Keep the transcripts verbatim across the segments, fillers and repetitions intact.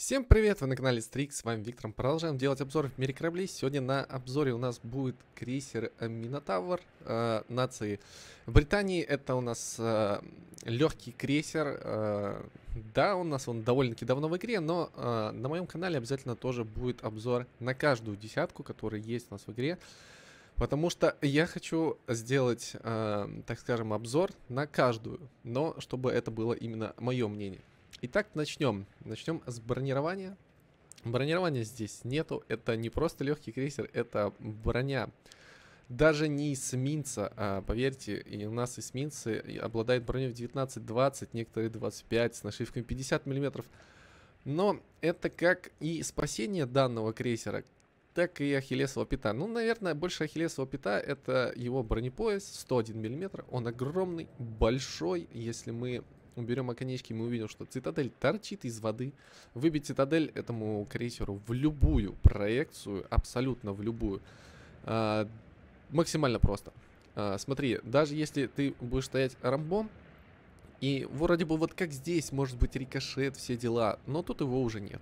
Всем привет, вы на канале Стрикс, с вами Виктор. Продолжаем делать обзоры в мире кораблей. Сегодня на обзоре у нас будет крейсер Минотавр э, нации Британии. Это у нас э, легкий крейсер. Э, да, у нас он довольно-таки давно в игре, но э, на моем канале обязательно тоже будет обзор на каждую десятку, которая есть у нас в игре. Потому что я хочу сделать, э, так скажем, обзор на каждую, но чтобы это было именно мое мнение. Итак, начнем. Начнем с бронирования. Бронирования здесь нету. Это не просто легкий крейсер, это броня. Даже не эсминца, а, поверьте, и у нас эсминцы обладают броней в девятнадцать двадцать, некоторые двадцать пять, с нашивками пятьдесят миллиметров. Но это как и спасение данного крейсера, так и ахиллесова пята. Ну, наверное, больше ахиллесова пята — это его бронепояс сто один миллиметр. Он огромный, большой. Если мы уберем оконечки, мы увидим, что цитадель торчит из воды. Выбить цитадель этому крейсеру в любую проекцию, абсолютно в любую, а, максимально просто. А, смотри, даже если ты будешь стоять ромбом, и вроде бы вот как здесь может быть рикошет, все дела, но тут его уже нет.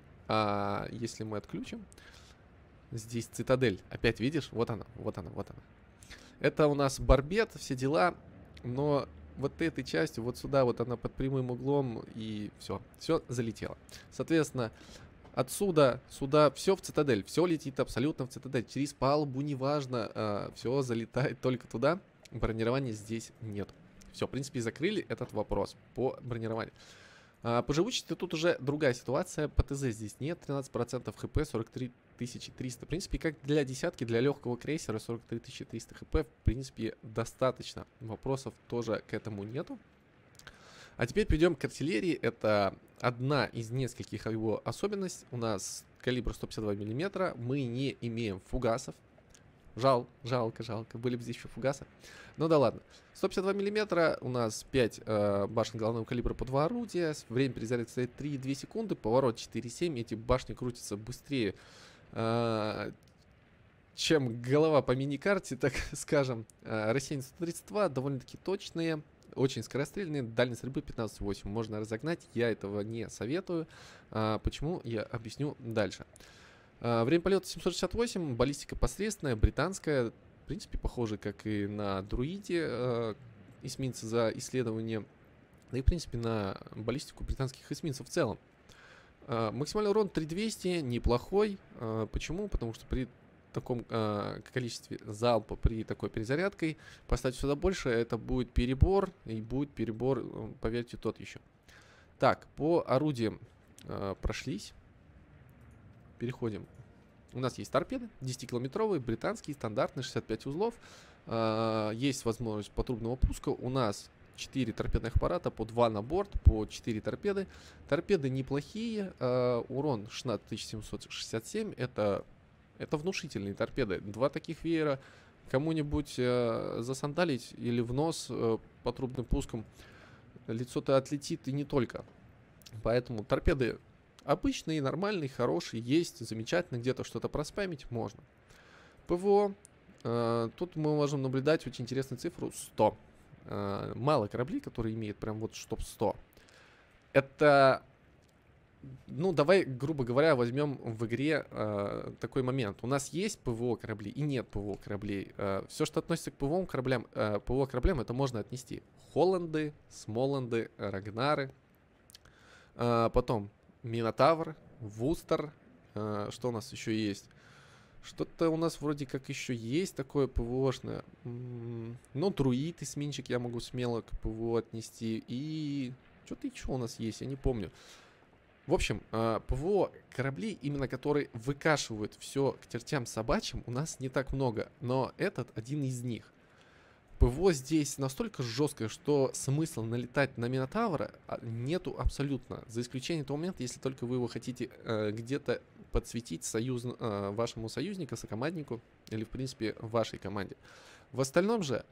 А если мы отключим, здесь цитадель, опять видишь, вот она, вот она, вот она. Это у нас барбет, все дела, но вот этой частью, вот сюда, вот она под прямым углом, и все, все залетело. Соответственно, отсюда, сюда, все в цитадель, все летит абсолютно в цитадель. Через палубу, неважно, э, все залетает только туда. Бронирования здесь нет. Все, в принципе, закрыли этот вопрос по бронированию. А, по живучести тут уже другая ситуация. ПТЗ здесь нет, тринадцать процентов хп, сорок три тысячи триста. В принципе, как для десятки, для легкого крейсера сорок три тысячи триста хп, в принципе, достаточно. Вопросов тоже к этому нету. А теперь перейдем к артиллерии. Это одна из нескольких его особенностей. У нас калибр сто пятьдесят два миллиметра. Мы не имеем фугасов. Жал, жалко, жалко. Были бы здесь еще фугасы. Ну да ладно. сто пятьдесят два миллиметра. У нас пять э, башен главного калибра по два орудия. Время перезарядки стоит три и две секунды. Поворот четыре и семь. Эти башни крутятся быстрее, э, чем голова по мини-карте, так скажем. Э, Рассеяние сто тридцать два. Довольно-таки точные. Очень скорострельные. Дальность стрельбы пятнадцать восемь. Можно разогнать. Я этого не советую. Э, почему? Я объясню дальше. Uh, время полета семьсот шестьдесят восемь, баллистика посредственная, британская, в принципе, похоже, как и на друиде, uh, эсминцы за исследование, да и, в принципе, на баллистику британских эсминцев в целом. Uh, максимальный урон три тысячи двести, неплохой. Uh, почему? Потому что при таком uh, количестве залпа, при такой перезарядкой, поставить сюда больше, это будет перебор, и будет перебор, поверьте, тот еще. Так, по орудиям uh, прошлись. Переходим. У нас есть торпеды десятикилометровые, британские, стандартные, шестьдесят пять узлов. А, есть возможность патрубного пуска. У нас четыре торпедных аппарата, по два на борт, по четыре торпеды. Торпеды неплохие. А, урон шестнадцать тысяч семьсот шестьдесят семь. Это, это внушительные торпеды. Два таких веера кому-нибудь а, засандалить или в нос а, патрубным пуском, лицо-то отлетит и не только. Поэтому торпеды обычный, нормальный, хороший, есть, замечательно, где-то что-то проспамить можно. ПВО. Э, тут мы можем наблюдать очень интересную цифру сто. Э, мало кораблей, которые имеют прям вот чтоб сто. Это, ну, давай, грубо говоря, возьмем в игре э, такой момент. У нас есть ПВО корабли и нет ПВО кораблей. Э, все, что относится к ПВО кораблям, э, ПВО кораблям, это можно отнести. Холланды, Смоланды, Рагнары. Э, потом Минотавр, Вустер, э, что у нас еще есть? Что-то у нас вроде как еще есть такое ПВОшное. М-м, ну, друид, эсминчик я могу смело к ПВО отнести. И что-то еще у нас есть, я не помню. В общем, э, ПВО кораблей, именно которые выкашивают все к чертям собачьим, у нас не так много. Но этот один из них. ПВО здесь настолько жесткое, что смысла налетать на Минотавра нету абсолютно. За исключением того момента, если только вы его хотите э, где-то подсветить союз, э, вашему союзнику, сокоманднику, или, в принципе, вашей команде. В остальном же,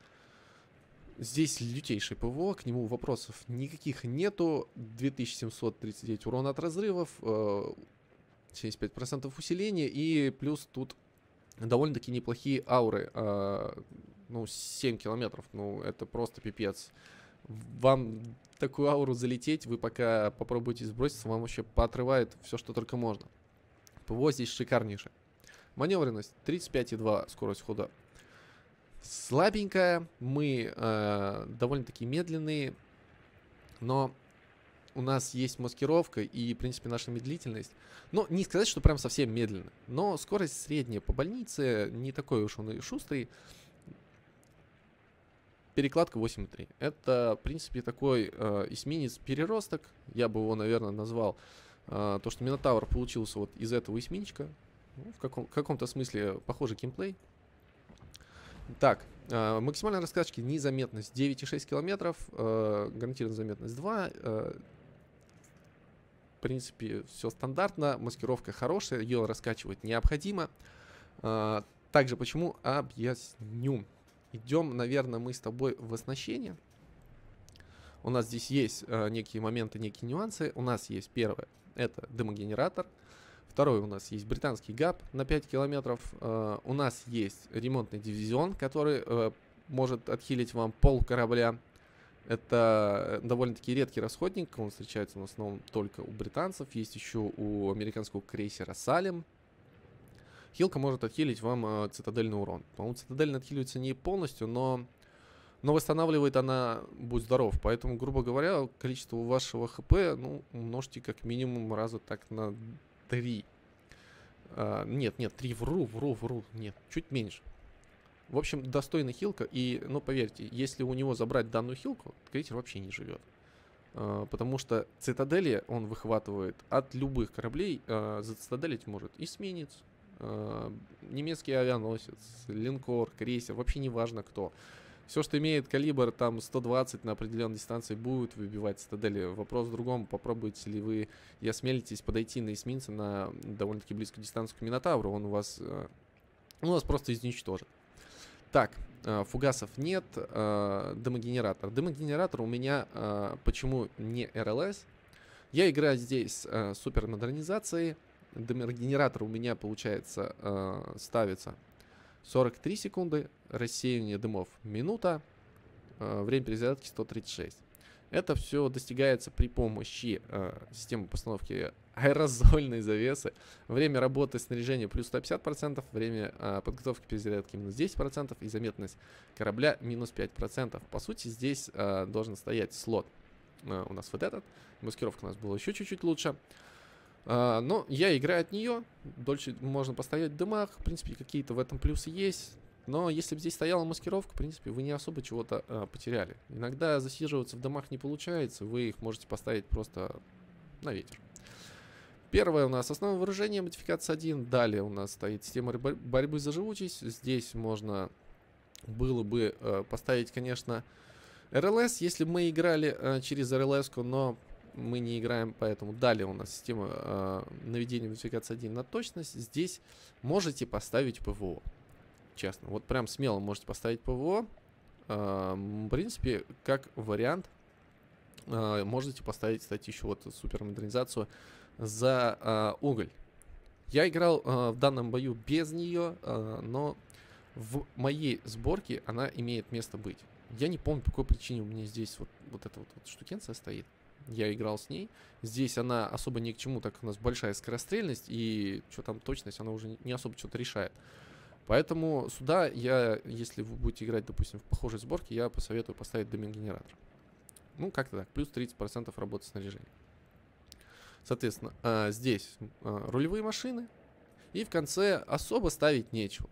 здесь лютейший ПВО, к нему вопросов никаких нету. две тысячи семьсот тридцать девять урона от разрывов, э, семьдесят пять процентов усиления, и плюс тут довольно-таки неплохие ауры. Э, Ну, семь километров, ну, это просто пипец. вам такую ауру залететь, вы пока попробуете сброситься, вам вообще поотрывает все, что только можно. ПВО здесь шикарнейшее. Маневренность тридцать пять и два, скорость хода слабенькая, мы э, довольно-таки медленные, но у нас есть маскировка и, в принципе, наша медлительность. Ну, не сказать, что прям совсем медленно, но скорость средняя по больнице, не такой уж он и шустрый. Перекладка восемь и три. Это, в принципе, такой э, эсминец-переросток. Я бы его, наверное, назвал. Э, то, что Минотавр получился вот из этого эсминчика. Ну, в каком- каком-то смысле похожий геймплей. Так, э, максимальная раскачка, незаметность девять и шесть километров. Э, гарантированная заметность два. Э, в принципе, все стандартно. Маскировка хорошая. Ее раскачивать необходимо. Э, также почему? Объясню. Идем, наверное, мы с тобой в оснащение. У нас здесь есть э, некие моменты, некие нюансы. У нас есть первое, это дымогенератор. Второе, у нас есть британский ГАП на пять километров. Э, у нас есть ремонтный дивизион, который э, может отхилить вам пол корабля. Это довольно-таки редкий расходник. Он встречается в основном только у британцев. Есть еще у американского крейсера Салем. Хилка может отхилить вам э, цитадельный урон. По-моему, цитадель отхиливается не полностью, но, но восстанавливает она, будь здоров. Поэтому, грубо говоря, количество вашего хп, ну, умножьте как минимум раза так на три. А, нет, нет, три, вру, вру, вру, нет, чуть меньше. В общем, достойная хилка. И, ну, поверьте, если у него забрать данную хилку, крейсер вообще не живет. А, потому что цитадели он выхватывает от любых кораблей. А, зацитаделить может эсминец, Uh, немецкий авианосец, линкор, крейсер, вообще не важно кто. Все, что имеет калибр там сто двадцать на определенной дистанции, будет выбивать цитадели. Вопрос в другом, попробуете ли вы и осмелитесь подойти на эсминце на довольно-таки близкую дистанцию к Минотавру, он у вас, uh, он вас просто изничтожит. Так, uh, фугасов нет, uh, дымогенератор. Дымогенератор у меня uh, почему не эр эл эс? Я играю здесь uh, супермодернизацией. Дымогенератор у меня, получается, э, ставится сорок три секунды, рассеяние дымов минута, э, время перезарядки сто тридцать шесть. Это все достигается при помощи э, системы постановки аэрозольной завесы. Время работы снаряжения плюс сто пятьдесят процентов, время э, подготовки перезарядки минус десять процентов и заметность корабля минус пять процентов. По сути, здесь э, должен стоять слот э, у нас вот этот. Маскировка у нас была еще чуть-чуть лучше. Uh, но я играю от нее, дольше можно постоять в дымах, в принципе, какие-то в этом плюсы есть. Но если бы здесь стояла маскировка, в принципе, вы не особо чего-то uh, потеряли. Иногда засиживаться в домах не получается, вы их можете поставить просто на ветер. Первое у нас основное вооружение, модификация один. Далее у нас стоит система бор борьбы за живучесть. Здесь можно было бы uh, поставить, конечно, эр эл эс, если бы мы играли uh, через эр эл эс-ку, но мы не играем, поэтому далее у нас система э, наведения модификации один на точность. Здесь можете поставить ПВО. Честно, вот прям смело можете поставить ПВО. Э, в принципе, как вариант, э, можете поставить, кстати, еще вот супермодернизацию за э, уголь. Я играл э, в данном бою без нее, э, но в моей сборке она имеет место быть. Я не помню, по какой причине у меня здесь вот, вот эта вот, вот штукенция стоит. Я играл с ней. Здесь она особо ни к чему, так как у нас большая скорострельность, и что там точность, она уже не особо что-то решает. Поэтому сюда я, если вы будете играть, допустим, в похожей сборке, я посоветую поставить дымогенератор. Ну, как-то так, плюс тридцать процентов работы снаряжения. Соответственно, а, здесь а, рулевые машины, и в конце особо ставить нечего.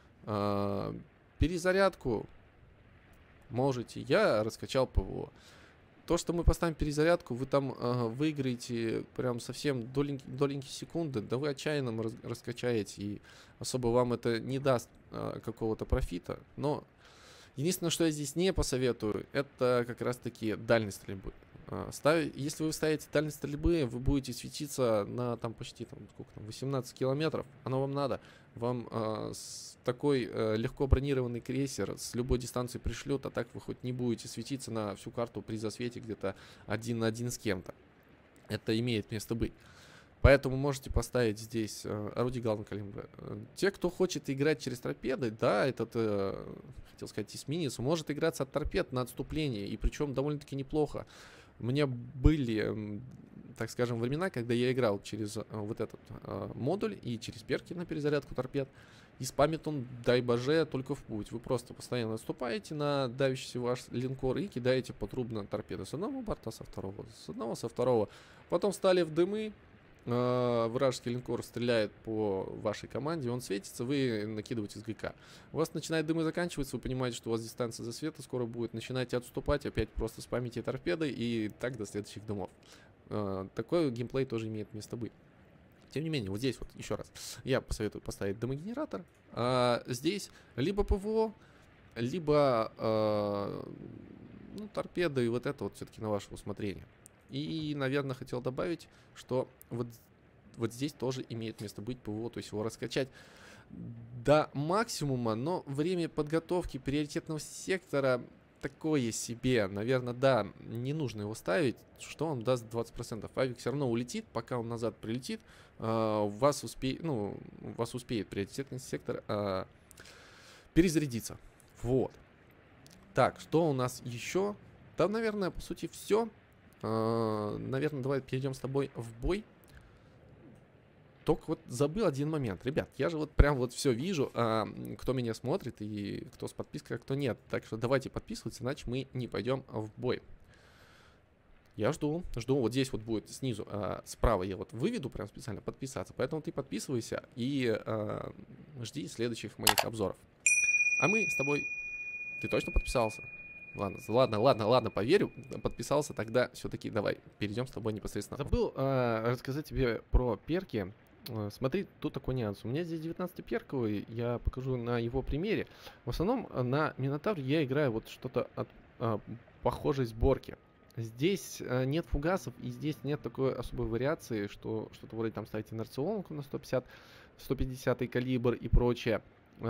А, перезарядку можете. Я раскачал ПВО. То, что мы поставим перезарядку, вы там э, выиграете прям совсем доленькие, доленькие секунды, да вы отчаянно раз, раскачаете, и особо вам это не даст э, какого-то профита. Но единственное, что я здесь не посоветую, это как раз-таки дальность стрельбы. Э, ставь, если вы ставите дальность стрельбы, вы будете светиться на там почти там, сколько там, восемнадцать километров. Оно вам надо. Вам э, с такой э, легко бронированный крейсер с любой дистанции пришлет, а так вы хоть не будете светиться на всю карту при засвете где-то один на один с кем-то. Это имеет место быть. Поэтому можете поставить здесь э, орудие главного калибра. Те, кто хочет играть через торпеды, да, этот, э, хотел сказать, эсминец, может играться от торпед на отступление, и причем довольно-таки неплохо. У меня были, э, так скажем, времена, когда я играл через э, вот этот э, модуль и через перки на перезарядку торпед. И спамит он, дай боже, только в путь. Вы просто постоянно отступаете на давящийся ваш линкор и кидаете потрубно торпеды с одного борта, со второго, с одного, со второго. Потом встали в дымы. Uh, вражеский линкор стреляет по вашей команде, он светится, вы накидываете с ГК. У вас начинает дымы заканчиваться, вы понимаете, что у вас дистанция засвета скоро будет, начинаете отступать, опять просто спамите торпеды и так до следующих дымов. Uh, такой геймплей тоже имеет место быть. Тем не менее, вот здесь вот, еще раз, я посоветую поставить дымогенератор. Uh, здесь либо ПВО, либо uh, ну, торпеды, и вот это вот все-таки на ваше усмотрение. И, наверное, хотел добавить, что вот, вот здесь тоже имеет место быть ПВО, то есть его раскачать до максимума, но время подготовки приоритетного сектора такое себе. Наверное, да, не нужно его ставить, что он даст двадцать процентов. Авик все равно улетит, пока он назад прилетит, э, вас, успе... ну, вас успеет приоритетный сектор э, перезарядиться. Вот. Так, что у нас еще? Да, наверное, по сути, все. Uh, наверное, давай перейдем с тобой в бой. Только вот забыл один момент. Ребят, я же вот прям вот все вижу, uh, кто меня смотрит и кто с подпиской, а кто нет. Так что давайте подписываться, иначе мы не пойдем в бой. Я жду, жду. Вот здесь вот будет снизу, uh, справа я вот выведу прям специально подписаться. Поэтому ты подписывайся и uh, жди следующих моих обзоров. А мы с тобой... Ты точно подписался? Ладно, ладно, ладно, ладно, поверю, подписался, тогда все-таки давай перейдем с тобой непосредственно. Забыл э, рассказать тебе про перки. Э, смотри, тут такой нюанс. У меня здесь девятнадцатиперковый, я покажу на его примере. В основном на Минотавре я играю вот что-то от э, похожей сборки. Здесь э, нет фугасов и здесь нет такой особой вариации, что что-то вроде там ставить инерционку на сто пятьдесят, сто пятидесятый калибр и прочее.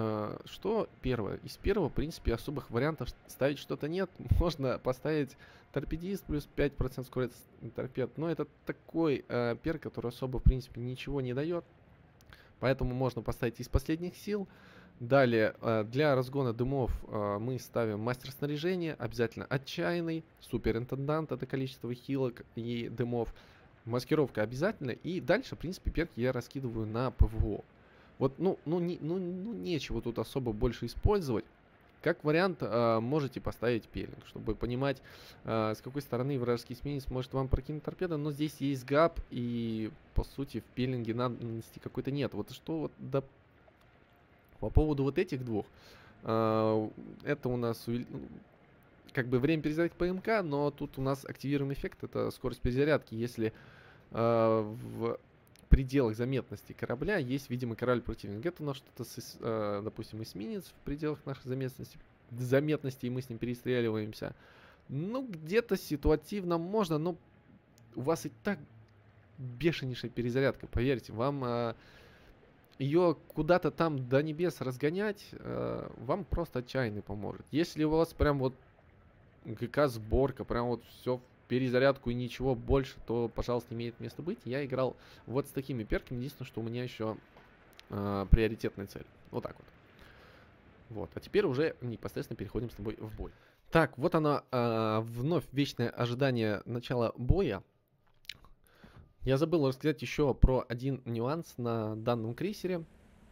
Что первое? Из первого, в принципе, особых вариантов ставить что-то нет. Можно поставить торпедист плюс пять процентов скорость торпед. Но это такой э, перк, который особо, в принципе, ничего не дает. Поэтому можно поставить из последних сил. Далее, э, для разгона дымов э, мы ставим мастер снаряжения. Обязательно отчаянный. Суперинтендант, это количество хилок и дымов. Маскировка обязательно. И дальше, в принципе, перки я раскидываю на ПВО. Вот, ну, ну, не, ну, ну, нечего тут особо больше использовать. Как вариант, э, можете поставить пелинг, чтобы понимать, э, с какой стороны вражеский эсминец может вам прокинуть торпеду. Но здесь есть гап, и, по сути, в пелинге надобности какой-то нет. Вот что вот да, по поводу вот этих двух. Э, это у нас как бы время перезарядки ПМК, но тут у нас активируемый эффект, это скорость перезарядки. Если э, в пределах заметности корабля есть видимый корабль противника. Это у нас что-то, э, допустим, эсминец в пределах нашей заметности, заметности, и мы с ним перестреливаемся. Ну, где-то ситуативно можно, но у вас и так бешенейшая перезарядка, поверьте. Вам э, ее куда-то там до небес разгонять, э, вам просто отчаянный поможет. Если у вас прям вот ГК-сборка, прям вот все перезарядку и ничего больше, то, пожалуйста, имеет место быть. Я играл вот с такими перками. Единственное, что у меня еще э, приоритетная цель. Вот так вот. Вот. А теперь уже непосредственно переходим с тобой в бой. Так, вот оно, э, вновь вечное ожидание начала боя. Я забыл рассказать еще про один нюанс на данном крейсере.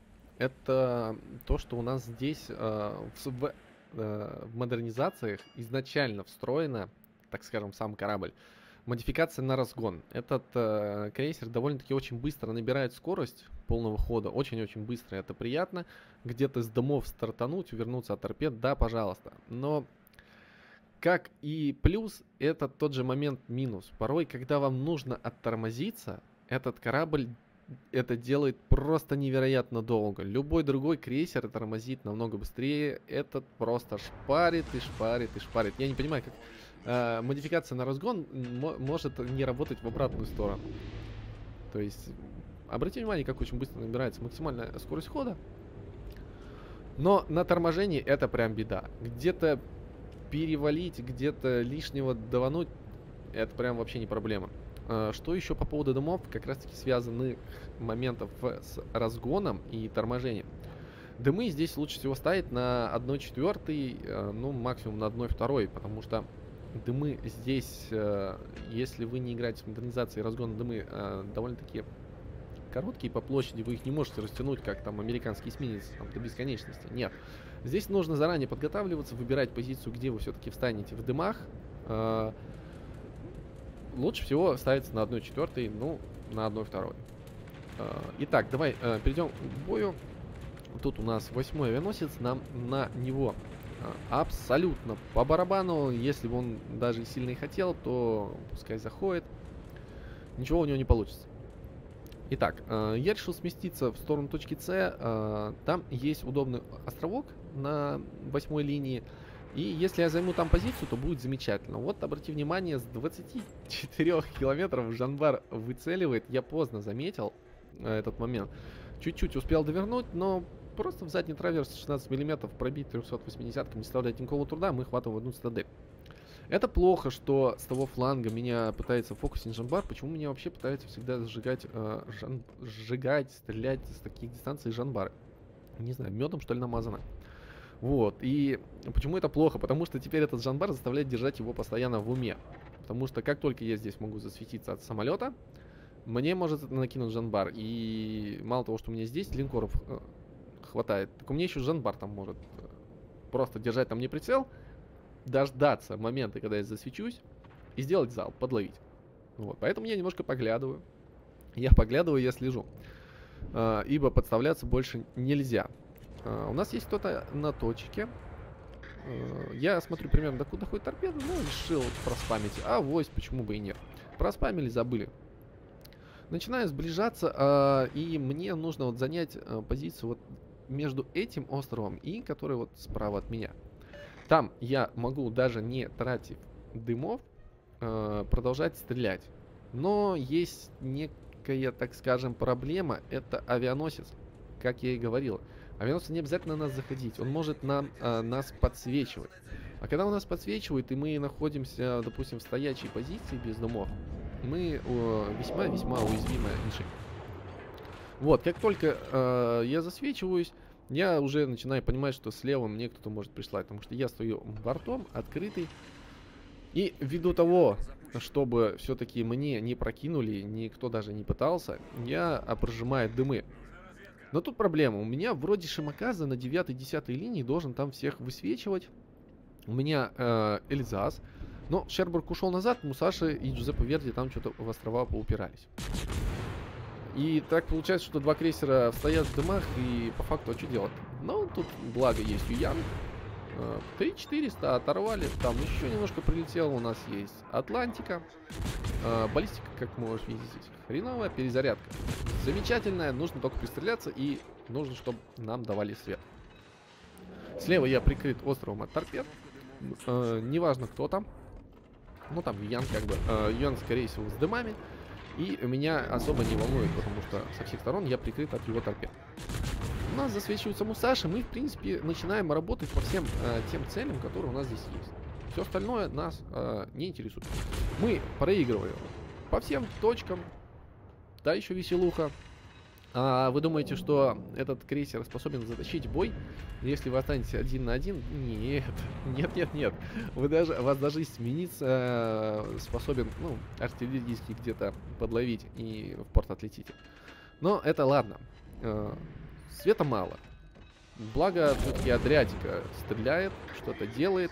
Это то, что у нас здесь э, в, э, в модернизациях изначально встроено, так скажем, сам корабль, модификация на разгон. Этот э, крейсер довольно-таки очень быстро набирает скорость полного хода, очень-очень быстро, это приятно. Где-то с домов стартануть, увернуться от торпед, да, пожалуйста. Но, как и плюс, это тот же момент минус. Порой, когда вам нужно оттормозиться, этот корабль это делает просто невероятно долго. Любой другой крейсер тормозит намного быстрее. Этот просто шпарит и шпарит и шпарит. Я не понимаю, как э, модификация на разгон может не работать в обратную сторону. То есть, обратите внимание, как очень быстро набирается максимальная скорость хода. Но на торможении это прям беда. Где-то перевалить, где-то лишнего давануть, это прям вообще не проблема. э, что еще по поводу дымов, как раз таки связанных моментов с разгоном и торможением. Дымы здесь лучше всего ставить на одной четвертой, э, ну максимум на одной второй, потому что дымы здесь, э, если вы не играете в модернизации, разгон дымы э, довольно-таки короткие по площади, вы их не можете растянуть, как там американский эсминец, там, до бесконечности. Нет. Здесь нужно заранее подготавливаться, выбирать позицию, где вы все-таки встанете в дымах. Э, лучше всего ставиться на одной четвертой, ну, на одной второй. Э, итак, давай э, перейдем к бою. Тут у нас восьмой авианосец, нам на него абсолютно по барабану. Если бы он даже сильно и хотел, то пускай заходит. Ничего у него не получится. Итак, я решил сместиться в сторону точки С. Там есть удобный островок на восьмой линии. И если я займу там позицию, то будет замечательно. Вот, обрати внимание, с двадцати четырёх километров Жанбар выцеливает. Я поздно заметил этот момент. Чуть-чуть успел довернуть, но просто в задний траверс шестнадцать миллиметров пробить трехсот восьмидесятками не составляет никакого труда, мы хватаем в одну цитадель. Это плохо, что с того фланга меня пытается фокусить Жанбар. Почему меня вообще пытаются всегда сжигать, э, жан, сжигать, стрелять с таких дистанций Жанбары? Не знаю, медом что ли намазано. Вот, и почему это плохо? Потому что теперь этот Жанбар заставляет держать его постоянно в уме. Потому что как только я здесь могу засветиться от самолета, мне может накинуть Жанбар. И мало того, что у меня здесь линкоров э, хватает, так у меня еще Жанбар там может э, просто держать там не прицел, дождаться момента, когда я засвечусь, и сделать залп, подловить. Вот, поэтому я немножко поглядываю. Я поглядываю, я слежу. Э, ибо подставляться больше нельзя. Uh, у нас есть кто-то на точке. Uh, я смотрю примерно, докуда ходит торпеда. Ну, решил проспамить. А вось, почему бы и нет. Проспамили, забыли. Начинаю сближаться. Uh, и мне нужно вот занять uh, позицию вот между этим островом и который вот справа от меня. Там я могу, даже не тратив дымов, uh, продолжать стрелять. Но есть некая, так скажем, проблема. Это авианосец. Как я и говорил. Авианосцу не обязательно на нас заходить, он может нам, а, нас подсвечивать. А когда он нас подсвечивает, и мы находимся, допустим, в стоячей позиции без дымов, мы весьма-весьма уязвимая мишень. Вот, как только э, я засвечиваюсь, я уже начинаю понимать, что слева мне кто-то может прислать, потому что я стою бортом, открытый. И ввиду того, чтобы все-таки мне не прокинули, никто даже не пытался, я прожимаю дымы. Но тут проблема. У меня вроде Шимаказа на девятой-десятой линии должен там всех высвечивать. У меня э, Эльзас. Но Шербург ушел назад, Мусаши и Джузеппе Верди там что-то в острова поупирались. И так получается, что два крейсера стоят в дымах, и по факту, а что делать? Ну, тут благо есть Юян. три четыреста оторвали, там еще немножко прилетело, у нас есть Атлантика. Э, баллистика, как можешь видеть здесь, хреновая, перезарядка замечательная, нужно только пристреляться и нужно, чтобы нам давали свет. Слева я прикрыт островом от торпед, э, неважно кто там, ну там Юян как бы, э, Юян скорее всего с дымами, и меня особо не волнует, потому что со всех сторон я прикрыт от его торпед. У нас засвечивается Мусаши, мы в принципе начинаем работать по всем э, тем целям, которые у нас здесь есть. Все остальное нас э, не интересует. Мы проигрываем по всем точкам. Да, еще веселуха. А вы думаете, что этот крейсер способен затащить бой, если вы останетесь один на один? Нет, нет, нет, нет. Вы даже, вас даже эсминец э, способен, ну, артиллерийский где-то подловить и в порт отлетите. Но это ладно. Э, света мало. Благо, все-таки Адриатика стреляет, что-то делает.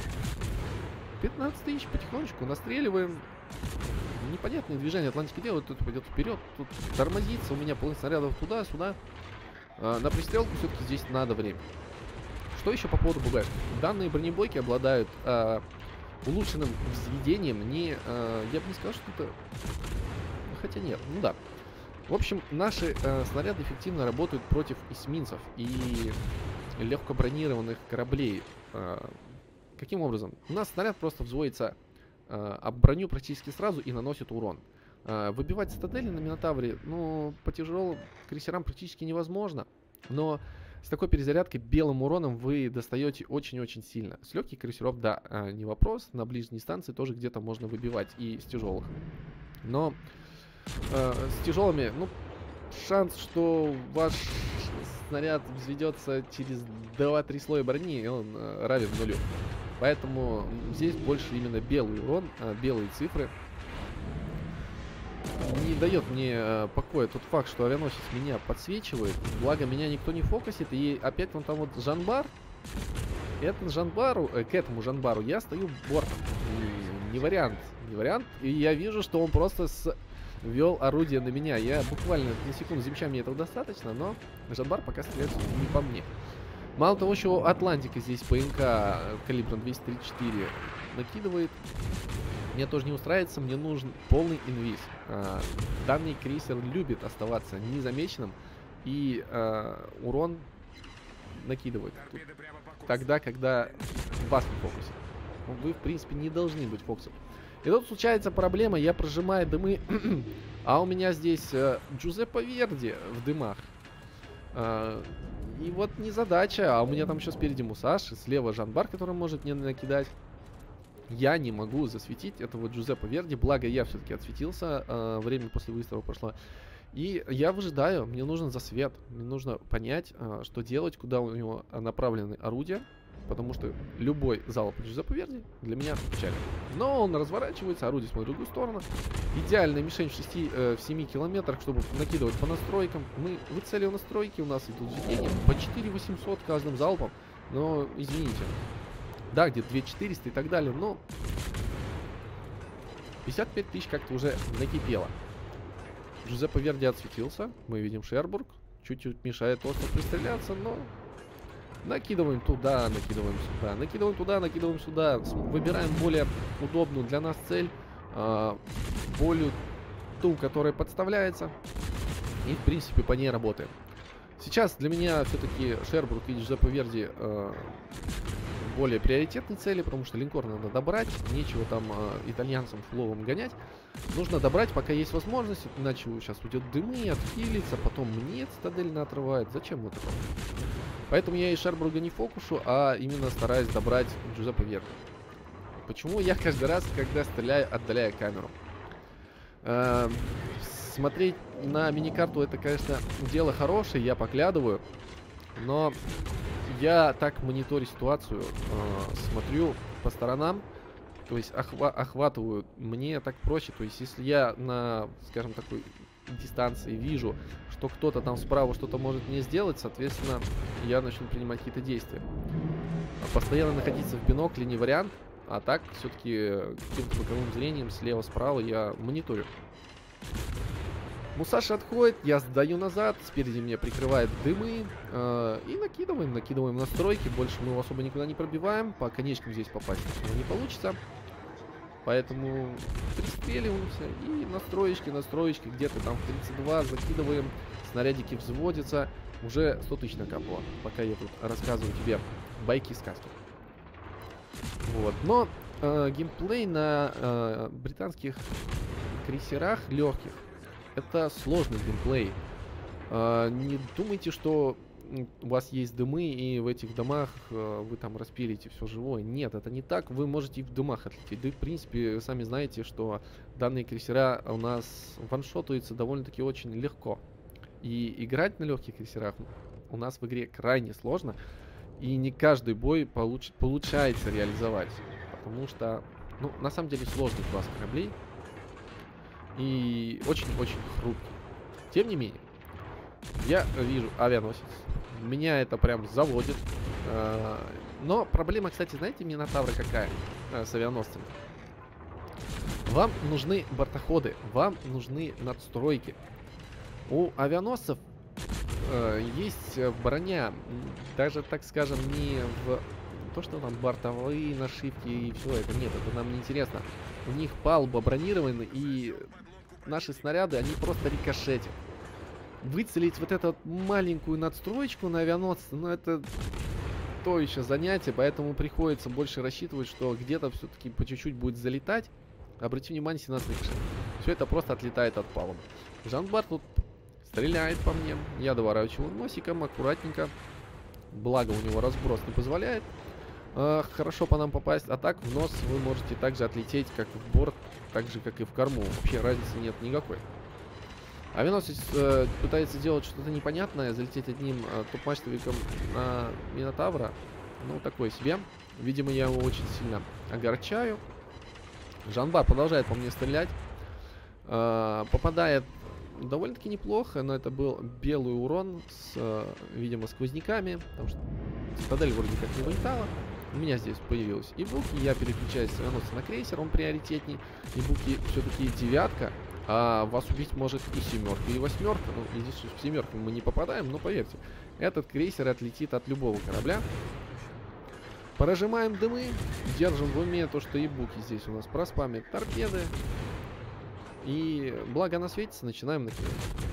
пятнадцать тысяч потихонечку настреливаем. Непонятные движения Атлантики делают. Тут пойдет вперед, тут тормозится. У меня полный снарядов туда-сюда. А, на пристрелку все-таки здесь надо время. Что еще по поводу БГ? Данные бронебойки обладают а, улучшенным взведением. Не, а, я бы не сказал, что это... Хотя нет, ну да. В общем, наши а, снаряды эффективно работают против эсминцев и легко бронированных кораблей. А, каким образом? У нас снаряд просто взводится об броню практически сразу и наносит урон. Выбивать цитадели на Минотавре, ну, по тяжелым крейсерам практически невозможно. Но с такой перезарядкой белым уроном вы достаете очень-очень сильно. С легких крейсеров, да, не вопрос. На ближней станции тоже где-то можно выбивать и с тяжелых. Но э, с тяжелыми, ну, шанс, что ваш снаряд взведется через два-три слоя брони, он э, равен нулю. Поэтому здесь больше именно белый урон, э, белые цифры. Не дает мне э, покоя тот факт, что авианосец меня подсвечивает. Благо, меня никто не фокусит. И опять вон там вот Жанбар. Этот Жанбару, э, к этому Жанбару я стою бортом. И не вариант. Не вариант. И я вижу, что он просто с... вел орудие на меня. Я буквально на секунду замечаю, мне этого достаточно, но Жанбар пока стреляет не по мне. Мало того, что Атлантика здесь ПМК калибром двести тридцать четыре накидывает. Мне тоже не устраивается, мне нужен полный инвиз. А, данный крейсер любит оставаться незамеченным и а, урон накидывает тогда, когда вас не фокусит. Вы, в принципе, не должны быть фокусом. И тут случается проблема, я прожимаю дымы, а у меня здесь а, Джузеппе Верди в дымах. А, и вот не задача, а у меня там еще спереди Мусаши, слева Жанбар, который может мне накидать. Я не могу засветить этого Джузеппе Верди, благо я все-таки отсветился, э, время после выстрела прошло. И я выжидаю, мне нужен засвет, мне нужно понять, э, что делать, куда у него направлены орудия, потому что любой залп Джузеппе Верди для меня печален. Но он разворачивается, орудие смотрит в другую сторону. Идеальная мишень в, шести, э, в семи километрах, чтобы накидывать по настройкам. Мы выцелим настройки, у нас идут введения по четыре восемьсот каждым залпом, но извините. Да, где-то две четыреста и так далее, но пятьдесят пять тысяч как-то уже накипело. Джузеппе Верди отсветился. Мы видим Шербург. Чуть-чуть мешает остров пристреляться, но накидываем туда, накидываем сюда, накидываем туда, накидываем сюда. Выбираем более удобную для нас цель, э, более ту, которая подставляется. И, в принципе, по ней работаем. Сейчас для меня все-таки Шербург и Джузеппе Верди э, более приоритетные цели, потому что линкор надо добрать, нечего там э, итальянцам фловом гонять. Нужно добрать, пока есть возможность, иначе сейчас уйдет дымы, отхилится, потом мне цитадель отрывает. Зачем вот это? Поэтому я и Шербурга не фокушу, а именно стараюсь добрать Джузеппе Верди. Почему я каждый раз, когда стреляю, отдаляю камеру? Э, смотреть на миникарту — это, конечно, дело хорошее, я поглядываю, но я так мониторю ситуацию, э, смотрю по сторонам, то есть охва охватываю, мне так проще. То есть если я на, скажем, такой дистанции вижу, что кто-то там справа что-то может мне сделать, соответственно, я начну принимать какие-то действия. Постоянно находиться в бинокле не вариант, а так все-таки каким-то боковым зрением слева-справа я мониторю. Мусаши отходит, я сдаю назад, спереди меня прикрывает дымы, э, и накидываем, накидываем настройки, больше мы его особо никуда не пробиваем, по конечкам здесь попасть не получится, поэтому пристреливаемся и настроечки, настроечки, где-то там в тридцать два закидываем, снарядики взводятся, уже сто тысяч накапало, пока я тут рассказываю тебе байки и сказки. Вот, но э, геймплей на э, британских крейсерах легких — это сложный геймплей. Uh, не думайте, что у вас есть дымы, и в этих домах uh, вы там распилите все живое. Нет, это не так. Вы можете и в дымах отлететь. Да и, в принципе, вы сами знаете, что данные крейсера у нас ваншотаются довольно-таки очень легко. И играть на легких крейсерах у нас в игре крайне сложно. И не каждый бой получ получается реализовать. Потому что, ну, на самом деле, сложный класс кораблей. И очень-очень хрупкий. Тем не менее, я вижу авианосец. Меня это прям заводит. Но проблема, кстати, знаете, Минотавра какая с авианосцами? Вам нужны бортоходы, вам нужны надстройки. У авианосцев есть броня, даже, так скажем, не в то, что там бортовые нашивки и все это. Нет, это нам не интересно. У них палуба бронирована, и наши снаряды, они просто рикошетят. Выцелить вот эту вот маленькую надстроечку на авианосце, ну это то еще занятие, поэтому приходится больше рассчитывать, что где-то все-таки по чуть-чуть будет залетать. Обратите внимание, семнадцать рикошет. Все это просто отлетает от палубы. Жанбар тут стреляет по мне. Я доворачиваю носиком аккуратненько. Благо у него разброс не позволяет. э, хорошо по нам попасть. А так в нос вы можете также отлететь, как в борт, так же, как и в корму. Вообще разницы нет никакой. Авианосец э, пытается делать что-то непонятное, залететь одним э, топ-мачтовиком на Минотавра. Ну, такое себе. Видимо, я его очень сильно огорчаю. Жанбар продолжает по мне стрелять. Э, попадает довольно-таки неплохо, но это был белый урон с, э, видимо, сквозняками. Потому что цитадель вроде как не вылетала. У меня здесь появилась Ибуки. Я переключаюсь с авианосца на крейсер, он приоритетней. Ибуки все-таки девятка. А вас убить может и семерка, и восьмерка. Ну, здесь в семерку мы не попадаем, но поверьте, этот крейсер отлетит от любого корабля. Прожимаем дымы, держим в уме то, что Ибуки здесь у нас проспамит торпеды. И благо она светится, начинаем накидывать.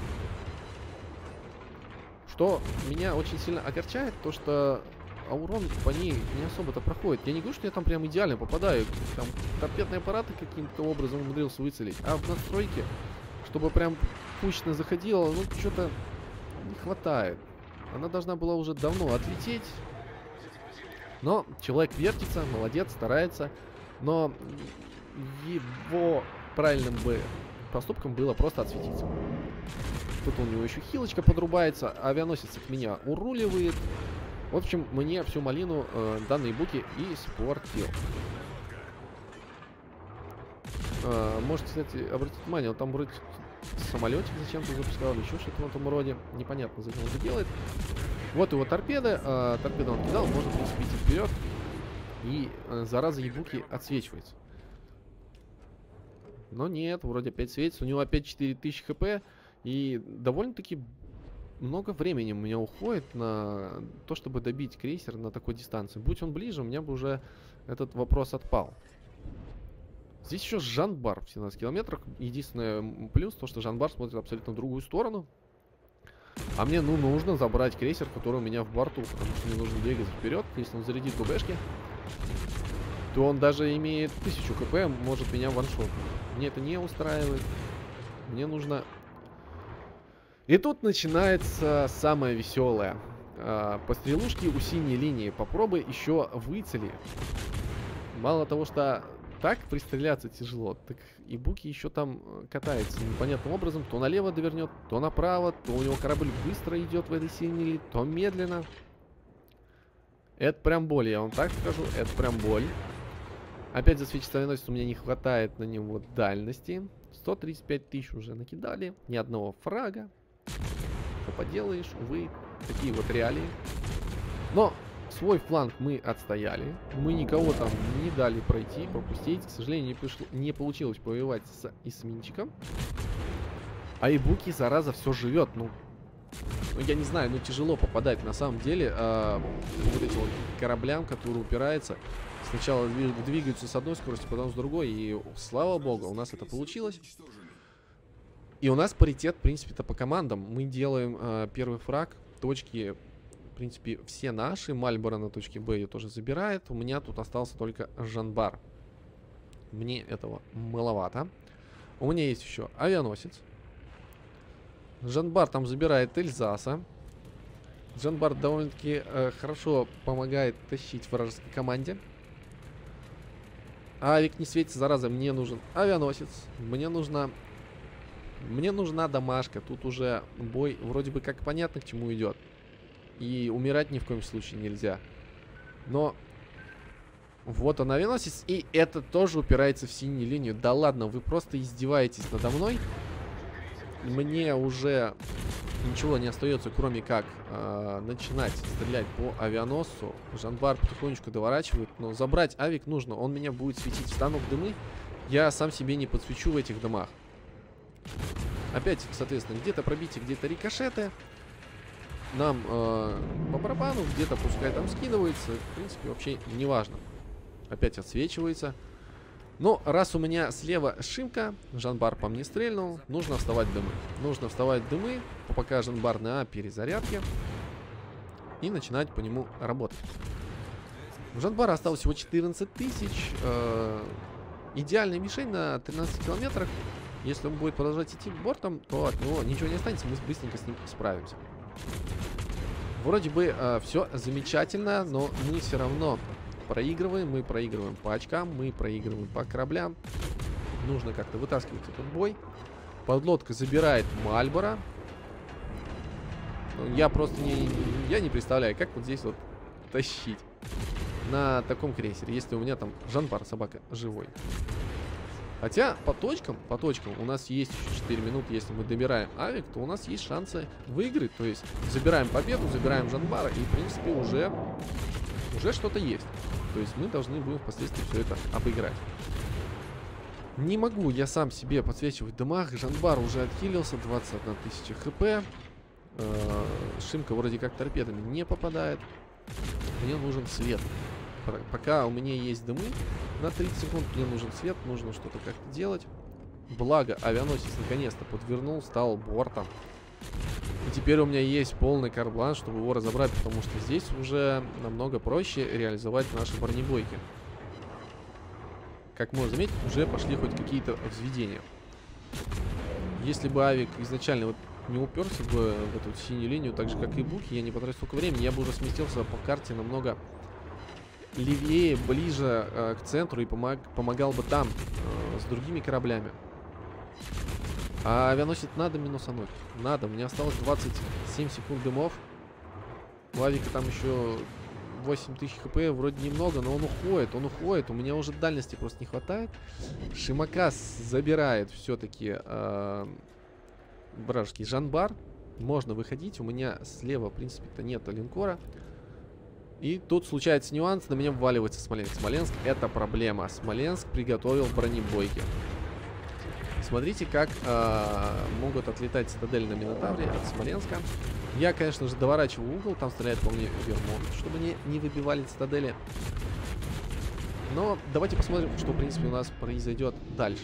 Что меня очень сильно огорчает, то что а урон по ней не особо-то проходит. Я не говорю, что я там прям идеально попадаю. Там торпедные аппараты каким-то образом умудрился выцелить. А в настройке, чтобы прям пущно заходила, ну, что-то не хватает. Она должна была уже давно отлететь. Но человек вертится, молодец, старается. Но его правильным бы поступком было просто отсветиться. Тут у него еще хилочка подрубается. Авианосец от меня уруливает. В общем, мне всю малину э, данные буки испортил. Э, можете, кстати, обратить внимание, он там вроде самолетик зачем-то запускал, еще что-то в этом роде. Непонятно, зачем он это делает. Вот его торпеды. Э, торпеды он кидал, можно, в принципе, идти вперед. И э, зараза ебуки отсвечивается. Но нет, вроде опять светится. У него опять четыре тысячи хп. И довольно-таки много времени у меня уходит на то, чтобы добить крейсер на такой дистанции. Будь он ближе, у меня бы уже этот вопрос отпал. Здесь еще Жанбар в семнадцати километрах. Единственный плюс, то что Жанбар смотрит абсолютно в другую сторону. А мне, ну, нужно забрать крейсер, который у меня в борту, потому что мне нужно двигаться вперед. Если он зарядит ГБшки, то он даже имеет тысячу хп, может меня ваншотнуть. Мне это не устраивает. Мне нужно... И тут начинается самое веселое. А, по стрелушке у синей линии попробуй еще выцели. Мало того, что так пристреляться тяжело, так и Буки еще там катается непонятным образом. То налево довернет, то направо, то у него корабль быстро идет в этой синей линии, то медленно. Это прям боль, я вам так скажу, это прям боль. Опять засвечится авианосец, у меня не хватает на него дальности. сто тридцать пять тысяч уже накидали, ни одного фрага. Что поделаешь, увы, такие вот реалии. Но свой фланг мы отстояли. Мы никого там не дали пройти, пропустить. К сожалению, не, пришло, не получилось повоевать с эсминчиком. А Ибуки, зараза, все живет. Ну, ну, я не знаю, ну тяжело попадать на самом деле а, вот этим вот кораблям, которые упираются. Сначала двигаются с одной скоростью, потом с другой. И слава богу, у нас это получилось. И у нас паритет, в принципе-то, по командам. Мы делаем э, первый фраг. Точки, в принципе, все наши. Мальборо на точке Б ее тоже забирает. У меня тут остался только Жанбар. Мне этого маловато. У меня есть еще авианосец. Жанбар там забирает Эльзаса. Жанбар довольно-таки э, хорошо помогает тащить вражеской команде. Авик не светится, зараза. Мне нужен авианосец. Мне нужна... Мне нужна домашка. Тут уже бой вроде бы как понятно, к чему идет. И умирать ни в коем случае нельзя. Но вот он авианосец. И это тоже упирается в синюю линию. Да ладно, вы просто издеваетесь надо мной. Мне уже ничего не остается, кроме как э, начинать стрелять по авианосцу. Жанбар потихонечку доворачивает. Но забрать авик нужно. Он меня будет светить. Встану в дымы. Я сам себе не подсвечу в этих дымах. Опять, соответственно, где-то пробитие, где-то рикошеты. Нам э, по барабану, где-то пускай там скидывается. В принципе, вообще не важно. Опять отсвечивается. Но раз у меня слева Шимка, Жанбар по мне стрельнул, нужно вставать в дымы. Нужно вставать в дымы, пока Жанбар на перезарядке. И начинать по нему работать. У Жанбара осталось всего четырнадцать тысяч. Э, идеальная мишень на тринадцати километрах. Если он будет продолжать идти бортом, то от него ничего не останется, мы быстренько с ним справимся. Вроде бы э, все замечательно, но мы все равно проигрываем, мы проигрываем по очкам, мы проигрываем по кораблям. Нужно как-то вытаскивать этот бой. Подлодка забирает Мальборо. Я просто не, я не представляю, как вот здесь вот тащить на таком крейсере, если у меня там Жан-Бар, собака, живой. Хотя по точкам, по точкам у нас есть еще четыре минуты. Если мы добираем авик, то у нас есть шансы выиграть. То есть забираем победу, забираем Жан-Бара, и в принципе уже, уже что-то есть. То есть мы должны будем впоследствии все это обыграть. Не могу я сам себе подсвечивать дамаг. Жан-Бар уже отхилился, двадцать одна тысяча хп. Шимка вроде как торпедами не попадает. Мне нужен свет. Пока у меня есть дымы на тридцать секунд, мне нужен свет, нужно что-то как-то делать. Благо, авианосец наконец-то подвернул, стал бортом. И теперь у меня есть полный карт-бланш, чтобы его разобрать, потому что здесь уже намного проще реализовать наши бронебойки. Как можно заметить, уже пошли хоть какие-то взведения. Если бы авик изначально вот не уперся бы в эту синюю линию, так же как и Буки, я не потратил столько времени, я бы уже сместился по карте намного левее, ближе э, к центру и помог, помогал бы там э, с другими кораблями. А авианосец надо минусануть. Надо. Мне осталось двадцать семь секунд дымов. У авика там еще восемь тысяч хп. Вроде немного, но он уходит. Он уходит. У меня уже дальности просто не хватает. Шимакас забирает все-таки э, вражеский Жан-Бар. Можно выходить. У меня слева, в принципе-то, нет линкора. И тут случается нюанс, на меня вваливается Смоленск. Смоленск — это проблема. Смоленск приготовил бронебойки. Смотрите, как э, могут отлетать цитадели на Минотавре от Смоленска. Я, конечно же, доворачиваю угол. Там стреляет по мне Вермонт, чтобы не, не выбивали цитадели. Но давайте посмотрим, что, в принципе, у нас произойдет дальше.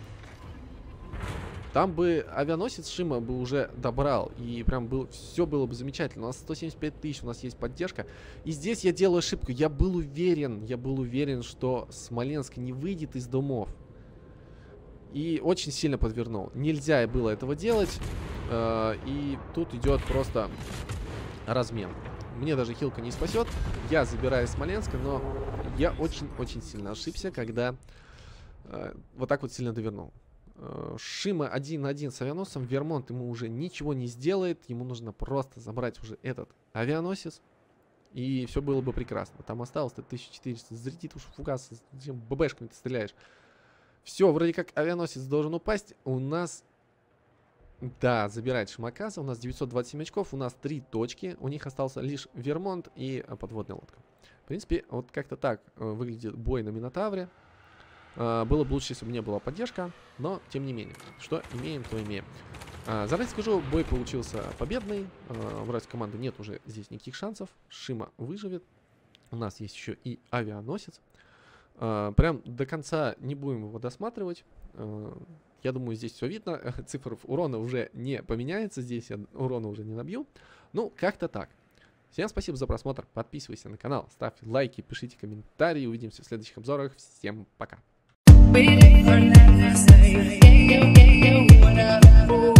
Там бы авианосец Шима бы уже добрал. И прям был, все было бы замечательно. У нас сто семьдесят пять тысяч, у нас есть поддержка. И здесь я делаю ошибку. Я был уверен, я был уверен, что Смоленск не выйдет из домов. И очень сильно подвернул. Нельзя было этого делать. Э, и тут идет просто размен. Мне даже хилка не спасет. Я забираю Смоленска, но я очень-очень сильно ошибся, когда э, вот так вот сильно довернул. Шима один на один с авианосцем. Вермонт ему уже ничего не сделает. Ему нужно просто забрать уже этот авианосец. И все было бы прекрасно. Там осталось-то тысяча четыреста. Заряди уж фугас. Зачем ББшками ты стреляешь? Все, вроде как авианосец должен упасть. У нас... Да, забирает Шимакаса. У нас девятьсот двадцать семь очков. У нас три точки. У них остался лишь Вермонт и подводная лодка. В принципе, вот как-то так выглядит бой на Минотавре. Uh, было бы лучше, если бы у меня была поддержка, но тем не менее, что имеем, то имеем. Uh, заранее скажу, бой получился победный. Uh, вражеской команды нет уже здесь никаких шансов. Шима выживет. У нас есть еще и авианосец. Uh, прям до конца не будем его досматривать. Uh, я думаю, здесь все видно. Цифр урона уже не поменяется. Здесь я урона уже не набью. Ну, как-то так. Всем спасибо за просмотр. Подписывайся на канал, ставь лайки, пишите комментарии. Увидимся в следующих обзорах. Всем пока. Waiting for that next day.